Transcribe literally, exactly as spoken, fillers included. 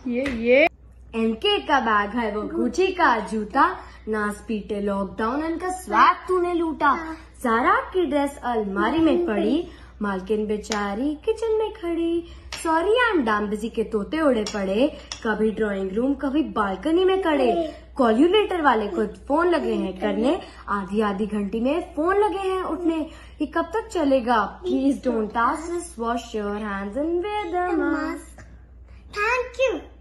ये ये एमके का बैग है वो गुची का जूता, नास पीटे लॉकडाउन इनका स्वैग तूने लूटा। सारा की ड्रेस अलमारी में पड़ी, मालकिन बेचारी किचन में खड़ी। Sorry I am damn busy के तोते उड़े पड़े, कभी ड्राइंग रूम कभी बालकनी में खड़े। कॉल्यूलेटर वाले को फोन लगे हैं करने, आधी आधी घंटी में फोन लगे हैं उठने। ये कब तक चलेगा? Please don't ask, wash your hands and wear the mask. Thank you.